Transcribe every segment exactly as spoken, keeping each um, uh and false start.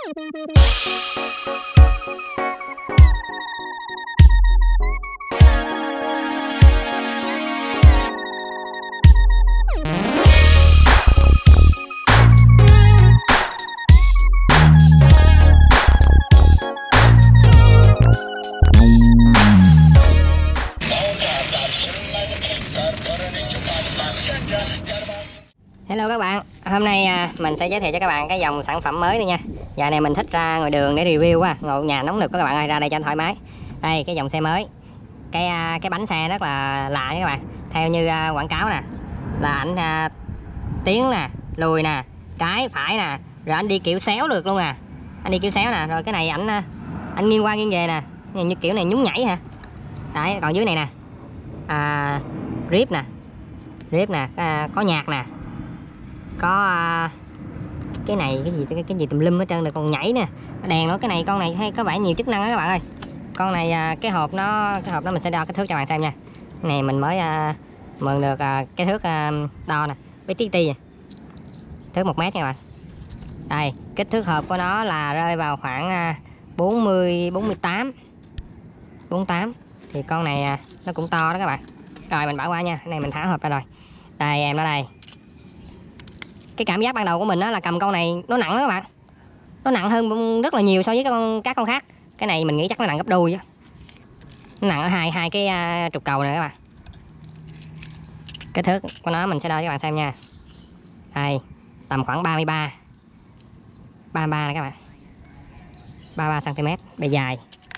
Hello các bạn, hôm nay à, mình sẽ giới thiệu cho các bạn cái dòng sản phẩm mới đây nha. Giờ này mình thích ra ngoài đường để review quá, ngồi nhà nóng nực các bạn ơi, ra đây cho thoải mái. Đây cái dòng xe mới, cái à, cái bánh xe rất là lạ nha các bạn. Theo như à, quảng cáo nè, là ảnh à, tiến nè, lùi nè, trái phải nè, rồi anh đi kiểu xéo được luôn à. Anh đi kiểu xéo nè, rồi cái này ảnh anh nghiêng qua nghiêng về nè, như kiểu này nhún nhảy hả. Đấy, còn dưới này nè, à, rip nè, rip nè, à, có nhạc nè. Có uh, cái này cái gì cái, cái gì tùm lum hết trơn rồi, còn nhảy nè, đèn nữa. Cái này con này hay có vẻ nhiều chức năng đó các bạn ơi. Con này uh, cái hộp nó cái hộp nó mình sẽ đo cái thước cho bạn xem nha. Cái này mình mới uh, mượn được uh, cái thước uh, đo nè, với tí ti thước một mét nha các bạn. Đây kích thước hộp của nó là rơi vào khoảng uh, bốn mươi bốn mươi tám bốn mươi tám, thì con này uh, nó cũng to đó các bạn. Rồi mình bỏ qua nha, cái này mình tháo hộp ra rồi. Đây em nó đây. Cái cảm giác ban đầu của mình đó là cầm con này nó nặng đó các bạn, nó nặng hơn rất là nhiều so với con các con khác. Cái này mình nghĩ chắc nó nặng gấp đôi á, nó nặng ở hai hai cái uh, trục cầu này các bạn. Cái thước của nó mình sẽ đo cho các bạn xem nha. Đây tầm khoảng ba mươi ba ba mươi ba này các bạn, ba mươi ba xăng ti mét. Bề dài,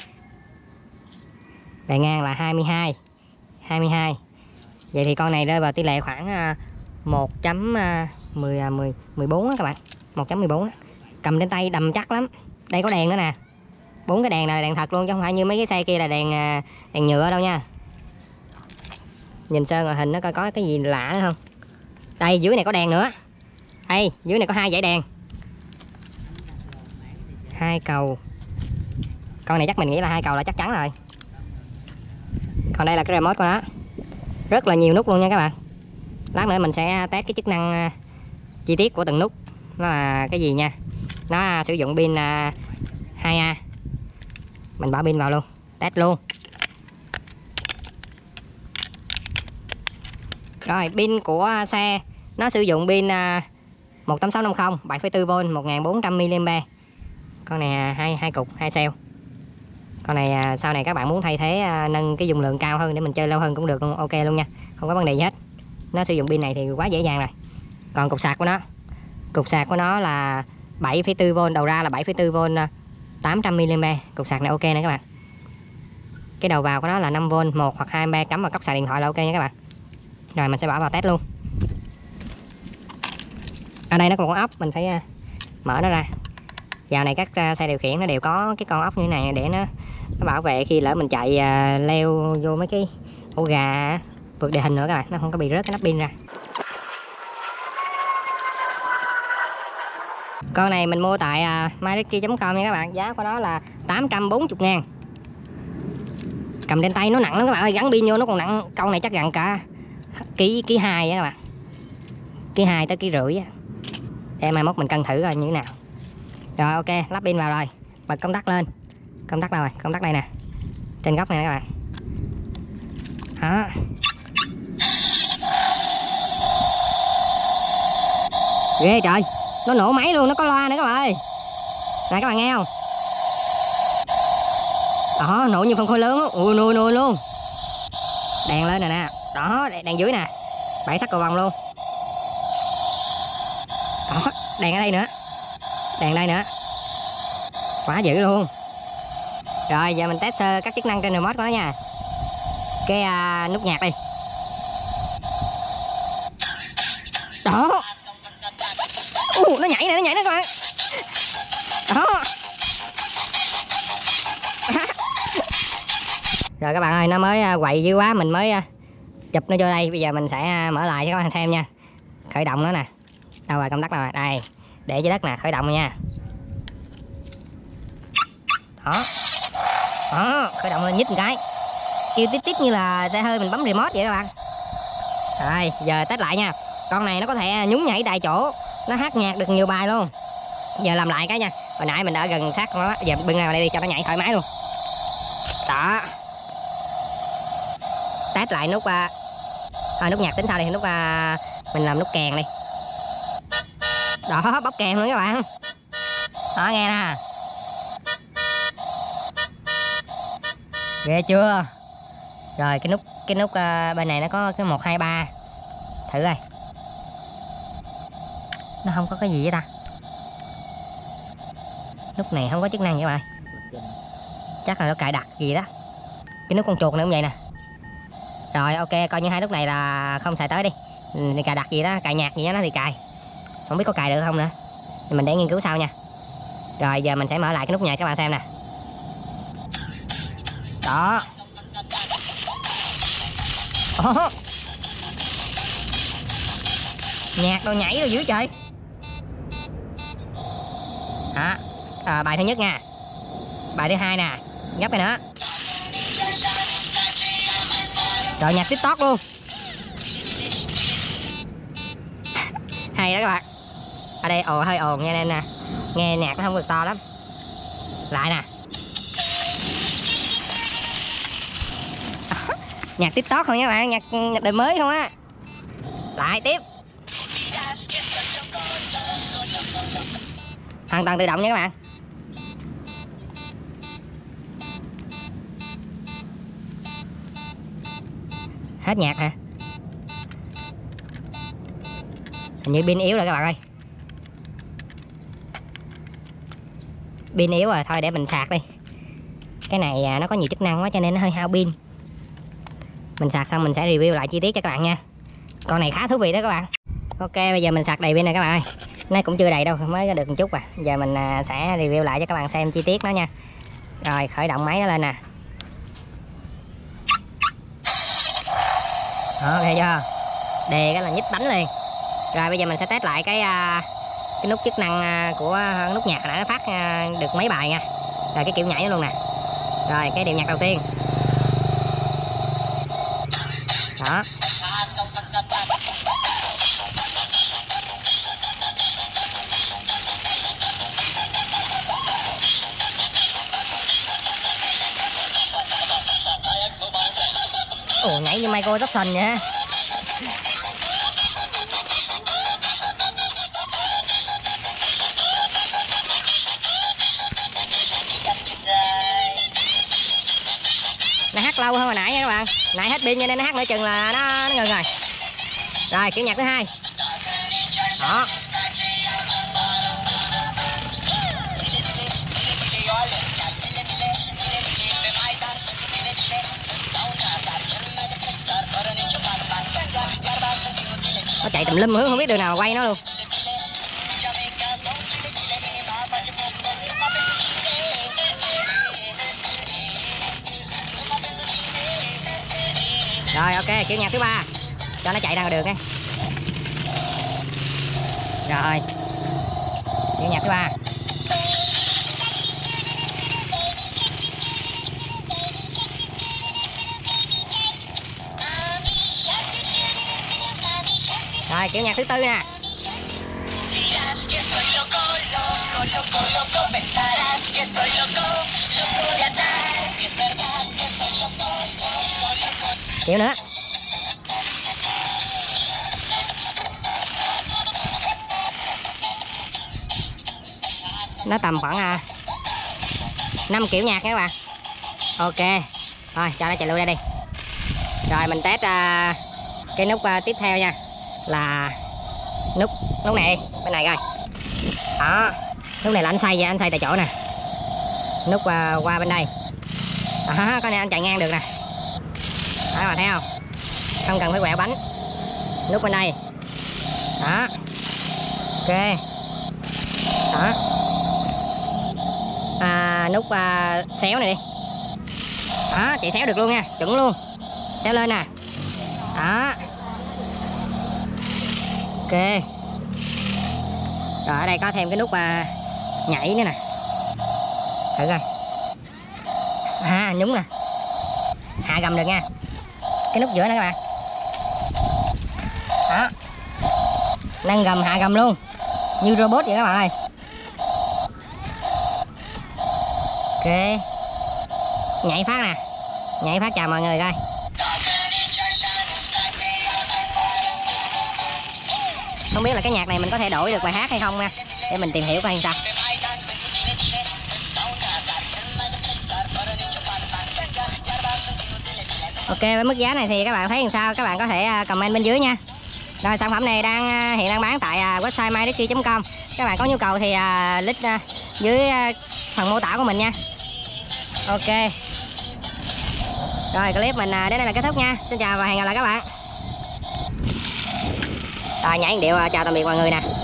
bề ngang là hai mươi hai hai mươi hai. Vậy thì con này rơi vào tỷ lệ khoảng uh, một chấm mười mười mười bốn á các bạn, một chấm mười bốn. Cầm trên tay đầm chắc lắm. Đây có đèn nữa nè, bốn cái đèn này là đèn thật luôn chứ không phải như mấy cái xe kia là đèn đèn nhựa đâu nha. Nhìn sơ ngoại hình nó coi có cái gì lạ nữa không. Đây dưới này có đèn nữa, đây dưới này có hai dãy đèn, hai cầu. Con này chắc mình nghĩ là hai cầu là chắc chắn rồi. Còn đây là cái remote của nó, rất là nhiều nút luôn nha các bạn. Lát nữa mình sẽ test cái chức năng uh, chi tiết của từng nút nó là cái gì nha. Nó uh, sử dụng pin uh, hai A. Mình bỏ pin vào luôn, test luôn. Rồi pin của uh, xe nó sử dụng pin uh, một tám sáu năm không bảy phẩy bốn vôn một nghìn bốn trăm mi li am pe. Con này uh, hai hai cục hai cell. Con này uh, sau này các bạn muốn thay thế uh, nâng cái dung lượng cao hơn để mình chơi lâu hơn cũng được luôn, ok luôn nha, không có vấn đề gì hết. Nó sử dụng pin này thì quá dễ dàng rồi. Còn cục sạc của nó, cục sạc của nó là bảy phẩy bốn vôn, đầu ra là bảy phẩy bốn vôn tám trăm mi li am pe. Cục sạc này ok nè các bạn. Cái đầu vào của nó là năm vôn, một hoặc hai am pe, cắm vào cốc sạc điện thoại là ok nha các bạn. Rồi mình sẽ bỏ vào test luôn. Ở đây nó còn con ốc, mình phải mở nó ra. Dạo này các xe điều khiển nó đều có cái con ốc như thế này để nó, nó bảo vệ khi lỡ mình chạy uh, leo vô mấy cái ổ gà vượt địa hình nữa các bạn, nó không có bị rớt cái nắp pin ra. Con này mình mua tại uh, myricky chấm com nha các bạn, giá của nó là tám trăm bốn mươi ngàn. Cầm trên tay nó nặng lắm các bạn ơi, gắn pin vô nó còn nặng. Con này chắc gần cả ký ký hai á các bạn, ký hai tới ký rưỡi á. Để mai mốt mình cân thử coi như thế nào. Rồi ok, lắp pin vào rồi, bật công tắc lên. Công tắc đâu rồi? Công tắc đây nè, trên góc này nè các bạn. Đó. Ghê trời, nó nổ máy luôn, nó có loa nữa các bạn ơi. Này các bạn nghe không? Đó, nổ như phân khối lớn. Ui nuôi nuôi luôn. Đèn lên nè nè. Đó, đèn dưới nè, bảy sắc cầu vồng luôn. Đó, đèn ở đây nữa, đèn đây nữa, quá dữ luôn. Rồi giờ mình test sơ các chức năng trên remote của nó nha. Cái uh, nút nhạc đi. Đó. Uh, nó nhảy nè, nó nhảy nè các bạn. Đó. Rồi các bạn ơi, nó mới quậy dữ quá, mình mới chụp nó vô đây. Bây giờ mình sẽ mở lại cho các bạn xem nha. Khởi động nó nè. Đâu rồi, công tắc nào rồi? Đây, để dưới đất nè, khởi động nha. Đó. Đó, khởi động lên nhích một cái, kêu tít tít như là xe hơi mình bấm remote vậy các bạn. Rồi giờ test lại nha. Con này nó có thể nhún nhảy tại chỗ, nó hát nhạc được nhiều bài luôn. Giờ làm lại cái nha. Hồi nãy mình đã gần sát con nó, giờ bưng ra đây đi cho nó nhảy thoải mái luôn. Đó. Test lại nút à, à, nút nhạc tính sao đi, nút à, mình làm nút kèn đi. Đó, bóc kèn luôn các bạn. Đó nghe nè. Ghê chưa? Rồi cái nút cái nút uh, bên này nó có cái một hai ba. Thử coi. Nó không có cái gì vậy ta. Nút này không có chức năng vậy các bạn. Chắc là nó cài đặt gì đó. Cái nút con chuột này cũng vậy nè. Rồi ok, coi như hai nút này là không xài tới đi. Cài đặt gì đó, cài nhạc gì đó thì cài. Không biết có cài được không nữa. Thì mình để nghiên cứu sau nha. Rồi giờ mình sẽ mở lại cái nút nhạc các bạn xem nè. Đó. Ồ. Nhạc đồ nhảy rồi dữ trời. Đó. À, bài thứ nhất nha. Bài thứ hai nè. Gấp cái nữa. Rồi nhạc TikTok luôn. Hay đó các bạn. Ở đây ồ hơi ồn nghe nên nè. Nghe nhạc nó không được to lắm. Lại nè. Nhạc TikTok không nha các bạn, nhạc, nhạc đời mới không á. Lại tiếp. Hoàn toàn tự động nha các bạn. Hết nhạc hả? Hình như pin yếu rồi các bạn ơi. Pin yếu rồi, thôi để mình sạc đi. Cái này nó có nhiều chức năng quá cho nên nó hơi hao pin. Mình sạc xong mình sẽ review lại chi tiết cho các bạn nha. Con này khá thú vị đó các bạn. Ok, bây giờ mình sạc đầy pin này các bạn ơi. Nó cũng chưa đầy đâu, mới được một chút à. Giờ mình sẽ review lại cho các bạn xem chi tiết nó nha. Rồi khởi động máy nó lên nè. Đó, ok chưa? Đề cái là nhích bánh liền. Rồi bây giờ mình sẽ test lại cái cái nút chức năng của nút nhạc hồi nãy nó phát được mấy bài nha. Rồi cái kiểu nhảy nó luôn nè. Rồi cái điệu nhạc đầu tiên. Đó. Ồ, nhảy như Michael Jackson vậy. Nó hát lâu hơn hồi nãy nha các bạn. Nãy hết pin cho nên nó hát nửa chừng là nó, nó ngừng rồi. Rồi kiểu nhạc thứ hai. Đó. Nó chạy tùm lum hướng không biết đường nào mà quay nó luôn. Rồi ok, kiểu nhạc thứ ba cho nó chạy ra ngoài đường ấy. Rồi kiểu nhạc thứ ba. Rồi kiểu nhạc thứ tư nè. Kiểu nữa. Nó tầm khoảng à, năm kiểu nhạc nha các bạn. Ok. Thôi cho nó chạy luôn đây đi. Rồi mình test uh, cái nút uh, tiếp theo nha. Là nút nút này bên này coi. Đó. Nút này là anh xoay vậy, anh xoay tại chỗ nè. Nút uh, qua bên đây. Đó, có này anh chạy ngang được nè. Đó các bạn thấy không? Không cần phải quẹo bánh. Nút bên đây. Đó. Ok. Đó. À, nút à, xéo này đi. Đó, chạy xéo được luôn nha, chuẩn luôn. Xéo lên nè. Đó. Ok. Rồi ở đây có thêm cái nút à, nhảy nữa nè. Thử coi. À, nhúng nè. Hạ gầm được nha. Cái nút giữa nữa các bạn. Đó. Nâng gầm hạ gầm luôn. Như robot vậy các bạn ơi. Ok, nhảy phát nè, nhảy phát chào mọi người coi. Không biết là cái nhạc này mình có thể đổi được bài hát hay không nha, để mình tìm hiểu coi sao. Ok, với mức giá này thì các bạn thấy làm sao, các bạn có thể comment bên dưới nha. Rồi, sản phẩm này đang hiện đang bán tại website myricky chấm com. Các bạn có nhu cầu thì link dưới phần mô tả của mình nha. Ok. Rồi, clip mình đến đây là kết thúc nha. Xin chào và hẹn gặp lại các bạn. Rồi, nhảy điệu chào tạm biệt mọi người nè.